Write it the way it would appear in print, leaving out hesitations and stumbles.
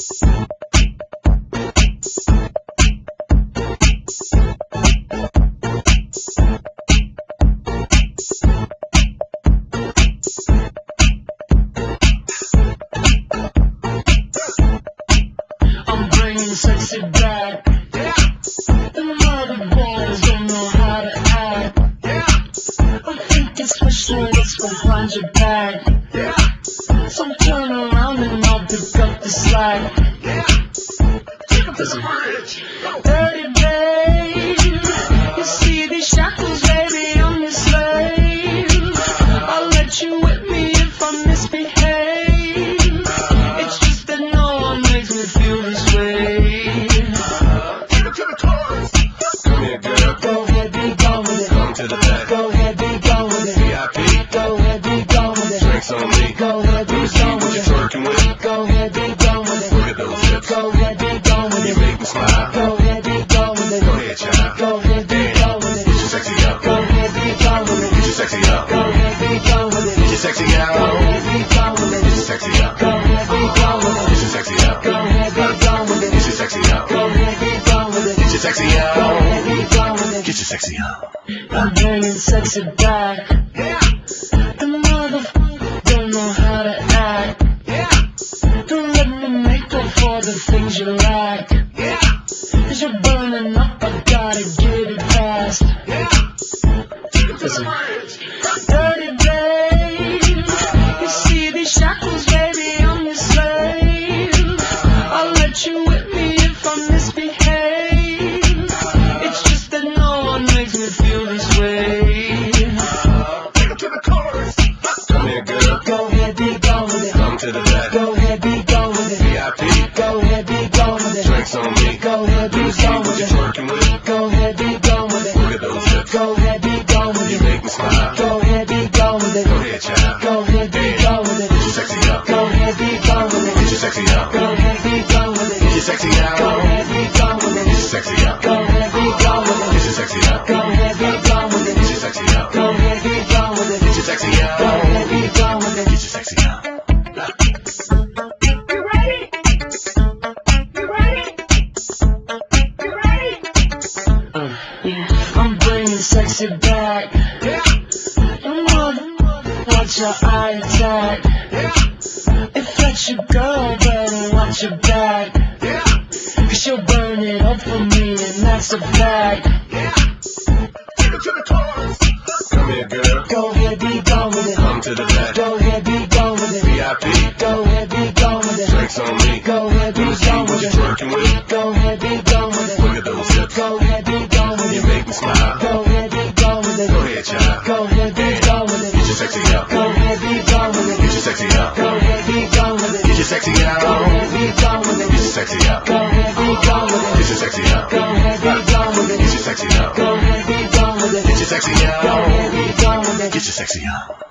Sexy back. The mother boys don't know how to act. I think it's special what's behind your back. So turn around and I'll pick up the slack. Dirty babe, you see these shackles, baby, I'm your slave. I'll let you whip me if I misbehave. It's just that no one makes me feel this way. Go ahead, be gone with it. Come to the back. Go ahead, be gone with it. VIP. Go ahead, be gone with it. Drinks on me. Go ahead, be gone What with you it. twerking with? Go ahead, be gone with it. Look at those hips. Go ahead, be gone with You it. make me smile. Go ahead, be gone with it. Go ahead, child. Go ahead, be gone with Get it. your sexy out. Go ahead, be gone with it. Get your sexy out. Go ahead, be gone with it. Get your sexy out. Go ahead, be gone with Get your it. sexy out. Go ahead, be gone with Get it. your sexy out. Go ahead, be gone with it. Get your sexy out. Go ahead, be gone with it. Get your sexy Go out. ahead, be gone with it. Get your sexy out. I'm bringing sexy back. The motherfucker don't know how to act. Don't let me make up for the things you lack. Cause you're burning up, I gotta get it fast. Listen. Dirty babe, you see these shackles, baby, I'm your slave. I'll let you whip me if I misbehave. It's just that no one makes me feel this way. Come here, girl. Go ahead, be gone with it. Come to the back. Go ahead, be gone with it. VIP. Go ahead, be gone with it. Drinks on me. Go ahead, be gone What with you it. twerking with? Go ahead, be gone with it. Look at those hips. Go ahead, be gone with You it. make me smile. Go ahead, be gone with it. Go ahead, child. Go ahead, be gone with Get your it. sexy out. Go ahead, be gone with Get it. your sexy out. Go ahead, be gone with Get your it. sexy Go out. ahead, be gone with Get your it. sexy out. Go ahead, be gone with Get it. your sexy out. Go ahead, be gone with Get it. your sexy out. Go ahead, be gone with it. Get your sexy Go out. ahead, be gone with Get it. your sexy out. You ready? You ready? You ready? I'm bringing sexy back. Watch your eye attack. If that's your girl, better watch your back. Cause she'll burn it up for me, and that's a fact. Come here, girl. Go ahead, be gone with it. Come to the back. Go ahead, be gone with it. VIP. Go ahead, be gone with it. Drinks on me. Go ahead, be gone What with you it. twerking with? Go ahead, be gone with Look it. at those hips. Go ahead, be gone with You it. make me smile. Go ahead, be gone with Go it. ahead, child. Go ahead, be gone with Get your it. sexy out. Go ahead, be gone with Get your it. sexy out. Go ahead, be gone with Get it. your sexy Go out. ahead, be gone with Get your it. sexy out. Go ahead, be gone with Get it. your sexy out. Go ahead, be gone with Get it. your sexy out. Go ahead, be gone with Get it. your sexy Go out. ahead, be gone with Get it. your sexy out.